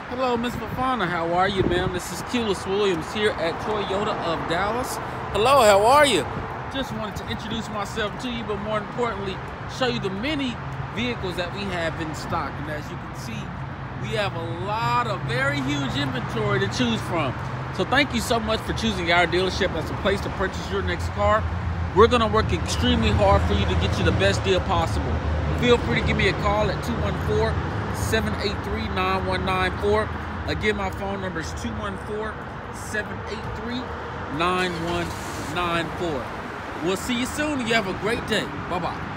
Hello, Miss Fafana. How are you, ma'am? This is Culus Williams here at Toyota of Dallas. Hello, how are you? Just wanted to introduce myself to you, but more importantly, show you the many vehicles that we have in stock. And as you can see, we have a lot of very huge inventory to choose from. So thank you so much for choosing our dealership as a place to purchase your next car. We're going to work extremely hard for you to get you the best deal possible. Feel free to give me a call at 214-783-9194. Again, my phone number is 214-783-9194. We'll see you soon. You have a great day. Bye-bye.